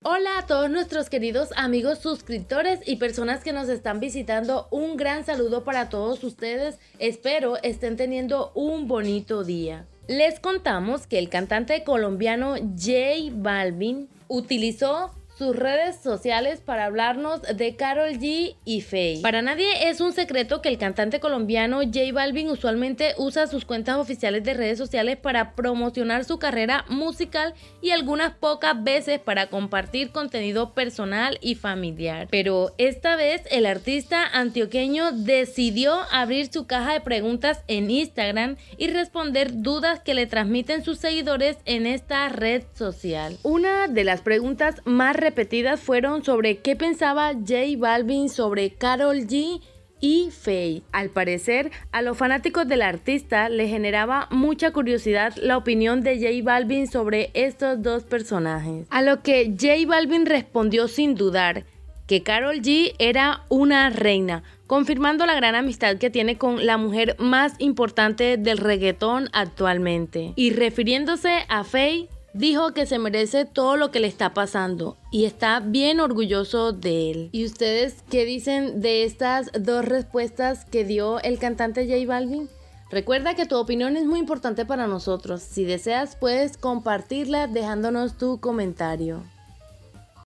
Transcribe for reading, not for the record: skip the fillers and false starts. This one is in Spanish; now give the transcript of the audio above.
Hola a todos nuestros queridos amigos suscriptores y personas que nos están visitando, un gran saludo para todos ustedes, espero estén teniendo un bonito día. Les contamos que el cantante colombiano J Balvin utilizó sus redes sociales para hablarnos de Karol G y Feid. Para nadie es un secreto que el cantante colombiano J Balvin usualmente usa sus cuentas oficiales de redes sociales para promocionar su carrera musical y algunas pocas veces para compartir contenido personal y familiar. Pero esta vez el artista antioqueño decidió abrir su caja de preguntas en Instagram y responder dudas que le transmiten sus seguidores en esta red social. Una de las preguntas más repetidas fueron sobre qué pensaba J Balvin sobre Karol G y Feid. Al parecer, a los fanáticos del artista le generaba mucha curiosidad la opinión de J Balvin sobre estos dos personajes, a lo que J Balvin respondió sin dudar que Karol G era una reina, confirmando la gran amistad que tiene con la mujer más importante del reggaetón actualmente. Y refiriéndose a Feid, dijo que se merece todo lo que le está pasando y está bien orgulloso de él. ¿Y ustedes qué dicen de estas dos respuestas que dio el cantante J Balvin? Recuerda que tu opinión es muy importante para nosotros. Si deseas, puedes compartirla dejándonos tu comentario.